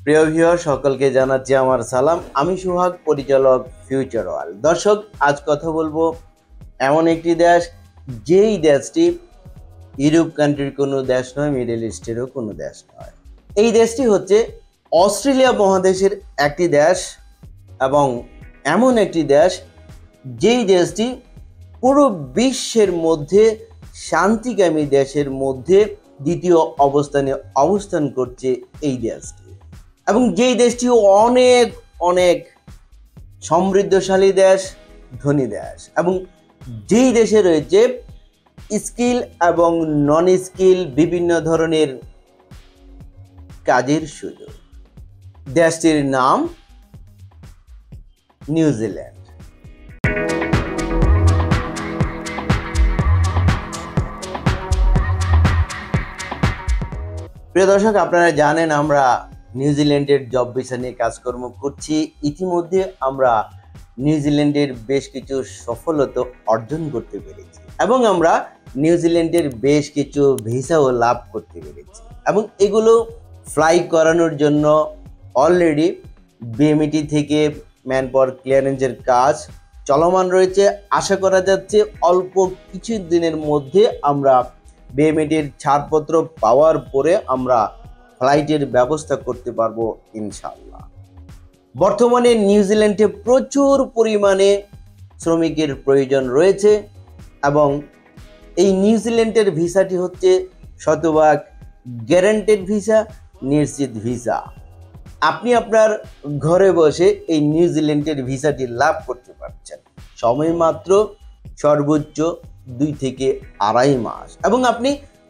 প্রিয় ভিউয়ার সকলকে জানাচ্ছি আমার সালাম। আমি সোহাগ, পরিচালক ফিউচার ওয়ার্ল্ড। দর্শক, আজ কথা বলবো এমন একটি দেশ, যেই দেশটি ইউরোপ কান্ট্রির কোনো দেশ নয়, মিডল ইস্টেরও কোনো দেশ নয়। এই দেশটি হচ্ছে অস্ট্রেলিয়া মহাদেশের একটি দেশ, এবং এমন একটি দেশ যেই দেশটি পুরো বিশ্বের মধ্যে শান্তিকামী দেশের মধ্যে দ্বিতীয় অবস্থানে অবস্থান করছে এই দেশটি, এবং যেই দেশটি অনেক অনেক সমৃদ্ধশালী দেশ, ধনী দেশ, এবং যেই দেশে রয়েছে স্কিল এবং নন স্কিল বিভিন্ন ধরনের কাজের সুযোগ। দেশটির নাম নিউজিল্যান্ড। প্রিয় দর্শক, আপনারা জানেন আমরা নিউজিল্যান্ডের জব ভিসা নিয়ে কাজকর্ম করছি। ইতিমধ্যে আমরা নিউজিল্যান্ডের বেশ কিছু সফলতা অর্জন করতে পেরেছি, এবং আমরা নিউজিল্যান্ডের বেশ কিছু ভিসাও লাভ করতে পেরেছি, এবং এগুলো ফ্লাই করানোর জন্য অলরেডি বিএমইটি থেকে ম্যান পাওয়ার ক্লিয়ারেন্সের কাজ চলমান রয়েছে। আশা করা যাচ্ছে অল্প কিছু দিনের মধ্যে আমরা বিএমইটির ছাড়পত্র পাওয়ার পরে আমরা ফ্লাইটের ব্যবস্থা করতে পারবো ইনশাআল্লাহ। বর্তমানে নিউজিল্যান্ডে প্রচুর পরিমাণে শ্রমিকের প্রয়োজন রয়েছে, এবং এই নিউজিল্যান্ডের ভিসাটি হচ্ছে শতভাগ গ্যারান্টেড ভিসা, নিশ্চিত ভিসা। আপনি আপনার ঘরে বসে এই নিউজিল্যান্ডের ভিসাটি লাভ করতে পারছেন। সময় মাত্র সর্বোচ্চ 2 থেকে 2.5 মাস, এবং আপনি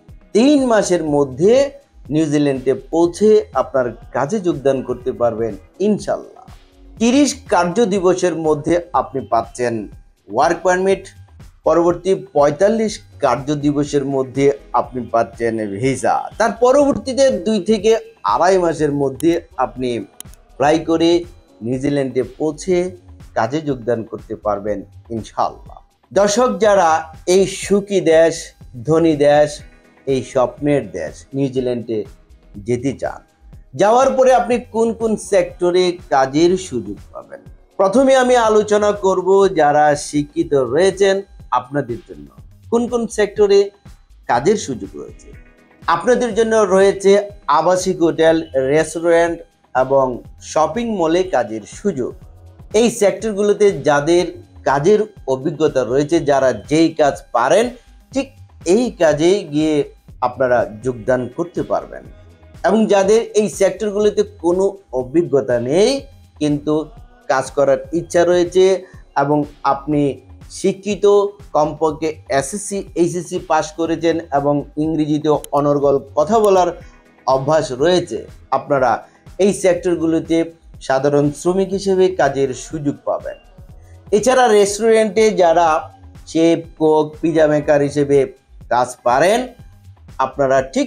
3 মাসের মধ্যে নিউজিল্যান্ডে পৌঁছে আপনার কাজে যোগদান করতে পারবেন ইনশাল্লাহ। 30 কার্য দিবসের মধ্যে আপনি পাচ্ছেন ওয়ার্ক পারমিট। পরবর্তী 45 কার্য দিবসের মধ্যে আপনি পাচ্ছেন ভিসা। তার পরবর্তীতে 2 থেকে 2.5 মাসের মধ্যে আপনি ফ্লাই করে নিউজিল্যান্ডে পৌঁছে কাজে যোগদান করতে পারবেন ইনশাল্লাহ। দর্শক, যারা এই সুখী দেশ, ধনী দেশ, এই স্বপ্নের দেশ নিউজিল্যান্ডে যেতে চান, যাওয়ার পরে আপনি কোন কোন সেক্টরে কাজের সুযোগ পাবেন। প্রথমে আমি আলোচনা করব যারা শিক্ষিত রয়েছেন আপনাদের জন্য কোন কোন সেক্টরে কাজের সুযোগ রয়েছে। আপনাদের জন্য রয়েছে আবাসিক হোটেল, রেস্টুরেন্ট এবং শপিং মলে কাজের সুযোগ। এই সেক্টরগুলোতে যাদের কাজের অভিজ্ঞতা রয়েছে, যারা যেই কাজ পারেন ঠিক এই কাজে গিয়ে আপনারা যোগদান করতে পারবেন, এবং যাদের এই সেক্টরগুলোতে কোনো অভিজ্ঞতা নেই কিন্তু কাজ করার ইচ্ছা রয়েছে, এবং আপনি শিক্ষিত, কমপক্ষে এসএসসি এইচএসসি পাস করেছেন এবং ইংরেজিতে অনর্গল কথা বলার অভ্যাস রয়েছে, আপনারা এই সেক্টরগুলোতে সাধারণ শ্রমিক হিসেবে কাজের সুযোগ পাবেন। এছাড়া রেস্টুরেন্টে যারা শেফ, কোক, পিজা মেকার হিসেবে কাজ পারেন, আপনারা ঠিক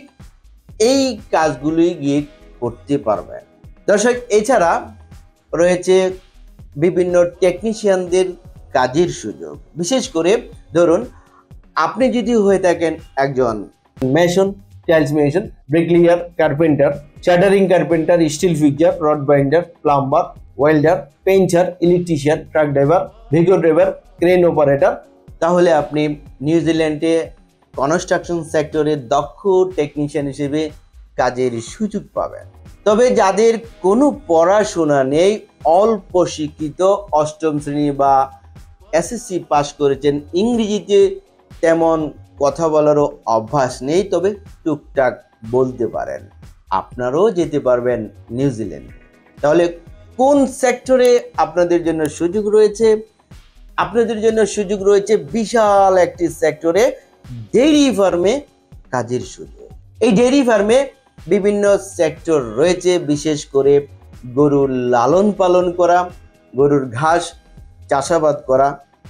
এই কাজগুলোই গিয়ে করতে পারবেন। দর্শক, এছাড়া রয়েছে বিভিন্ন টেকনিশিয়ানদের কাজের সুযোগ। বিশেষ করে ধরুন আপনি যদি হয়ে থাকেন একজন mason, tiles mason, bricklayer, carpenter, shuttering carpenter, steel fixer, rod binder, plumber, welder, painter, electrician, truck driver, Vigo driver, crane operator, তাহলে আপনি নিউজিল্যান্ডে কনস্ট্রাকশন সেক্টরে দক্ষ টেকনিশিয়ান হিসেবে কাজের সুযোগ পাবেন। তবে যাদের কোনো পড়াশোনা নেই, অল্প শিক্ষিত, 8ম শ্রেণী বা এসএসসি পাস করেছেন, ইংরেজিতে তেমন কথা বলারও অভ্যাস নেই, তবে টুকটাক বলতে পারেন, আপনারাও যেতে পারবেন নিউজিল্যান্ডে। তাহলে কোন সেক্টরে আপনাদের জন্য সুযোগ রয়েছে? আপনাদের জন্য সুযোগ রয়েছে বিশাল একটি সেক্টরে, ডেইরি ফার্মে কাজের সুযোগ। এই ডেইরি ফার্মে বিভিন্ন সেক্টর রয়েছে, বিশেষ করে গরুর লালন পালন করা, গরুর ঘাস চাষাবাদ করা,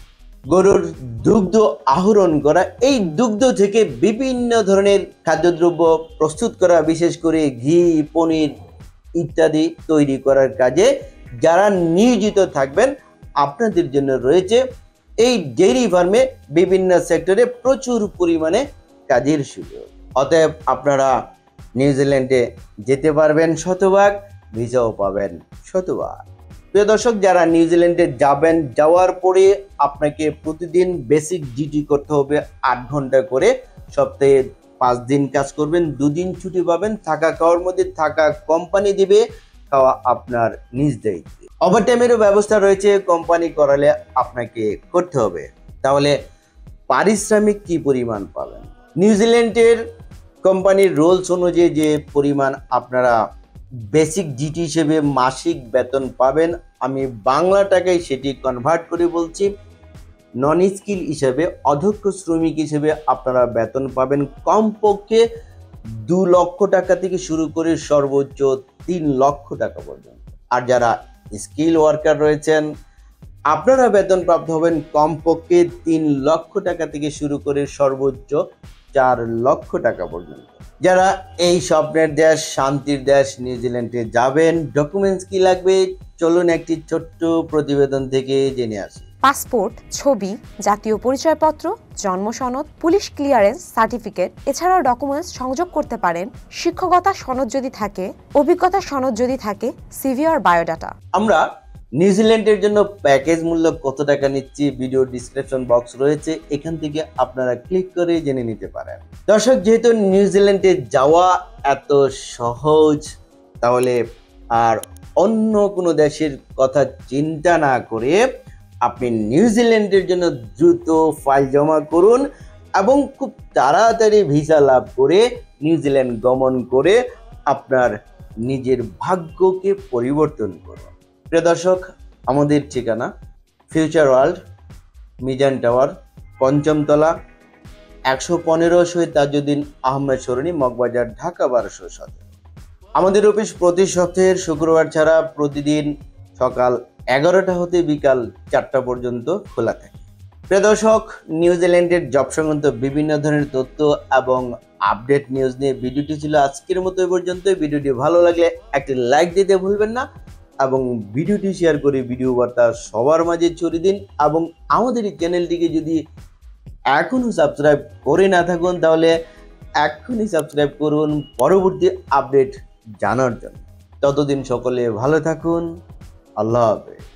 গরুর দুগ্ধ আহরণ করা, এই দুগ্ধ থেকে বিভিন্ন ধরনের খাদ্যদ্রব্য প্রস্তুত করা, বিশেষ করে ঘি, পনির ইত্যাদি তৈরি করার কাজে যারা নিয়োজিত থাকবেন, আপনাদের জন্য রয়েছে এই ডেইরি ফার্মে বিভিন্ন সেক্টরে প্রচুর পরিমাণে কাজের সুযোগ। অতএব আপনারা নিউজিল্যান্ডে যেতে পারবেন শতভাগ ভিসাও পাবেন শতবার। প্রিয় দর্শক, যারা নিউজিল্যান্ডে যাবেন, যাওয়ার পরে আপনাকে প্রতিদিন বেসিক ডিউটি করতে হবে 8 ঘন্টা করে। সপ্তাহে 5 দিন কাজ করবেন, 2 দিন ছুটি পাবেন। থাকা খাওয়ার মধ্যে থাকা কোম্পানি দিবে, খাওয়া আপনার নিজ দায়িত্বে। ওভারটাইমেরও ব্যবস্থা রয়েছে, কোম্পানি করালে আপনাকে করতে হবে। তাহলে পারিশ্রমিক কি পরিমাণ পাবেন? নিউজিল্যান্ডের কোম্পানির রুলস অনুযায়ী যে পরিমাণ আপনারা বেসিক ডিউটি হিসেবে মাসিক বেতন পাবেন, আমি বাংলা টাকায় সেটি কনভার্ট করে বলছি। নন স্কিল হিসেবে, অদক্ষ শ্রমিক হিসেবে আপনারা বেতন পাবেন কমপক্ষে 2 লক্ষ টাকা থেকে শুরু করে সর্বোচ্চ 3 লক্ষ টাকা পর্যন্ত। আর যারা স্কিল ওয়ার্কার রয়েছেন, আপনারা বেতন প্রাপ্ত হবেন কমপক্ষে 3 লক্ষ টাকা থেকে শুরু করে সর্বোচ্চ 4 লক্ষ টাকা পর্যন্ত। যারা এই স্বপ্নের দেশ, শান্তির দেশ নিউজিল্যান্ডে যাবেন, ডকুমেন্টস কি লাগবে চলুন একটি ছোট্ট প্রতিবেদন থেকে জেনে আসি। পাসপোর্ট, ছবি, জাতীয় পরিচয়পত্র, জন্ম সনদ, পুলিশ ক্লিয়ারেন্স সার্টিফিকেট, এছাড়াও ডকুমেন্টস সংযোগ করতে পারেন শিক্ষকতা সনদ যদি থাকে, অভিজ্ঞতা সনদ যদি থাকে, সিভি আর বায়োডাটা। আমরা নিউজিল্যান্ডের জন্য প্যাকেজ মূল্য কত টাকা নিচ্ছি, ভিডিও ডিসক্রিপশন বক্স রয়েছে, এখান থেকে আপনারা ক্লিক করে জেনে নিতে পারেন। দর্শক, যেহেতু নিউজিল্যান্ডে যাওয়া এত সহজ, তাহলে আর অন্য কোনো দেশের কথা চিন্তা না করে আপনি নিউজিল্যান্ডের জন্য দ্রুত ফাইল জমা করুন এবং খুব তাড়াতাড়ি ভিসা লাভ করে নিউজিল্যান্ড গমন করে আপনার নিজের ভাগ্যকে পরিবর্তন করুন। প্রিয় দর্শক, আমাদের ঠিকানা ফিউচার ওয়ার্ল্ড, মিজান টাওয়ার, 5ম তলা, 115 শহীদ তাজউদ্দিন আহমেদ সরণি, মগবাজার, ঢাকা 1217। আমাদের অফিস প্রতি সপ্তাহের শুক্রবার ছাড়া প্রতিদিন সকাল 11টা হতে বিকাল 4টা পর্যন্ত খোলা থাকে। প্রিয় দর্শক, নিউজিল্যান্ডের জব সংক্রান্ত বিভিন্ন ধরনের তথ্য এবং আপডেট নিউজ নিয়ে ভিডিওটি ছিল আজকের মতো এই পর্যন্ত। ভিডিওটি ভালো লাগলে একটি লাইক দিতে ভুলবেন না এবং ভিডিওটি শেয়ার করে ভিডিও বার্তা সবার মাঝে ছড়িয়ে দিন। এবং আমাদের এই চ্যানেলটিকে যদি এখনও সাবস্ক্রাইব করে না থাকুন, তাহলে এখনই সাবস্ক্রাইব করুন পরবর্তী আপডেট জানার জন্য। ততদিন সকলে ভালো থাকুন। আল্লাহ হাফেজ।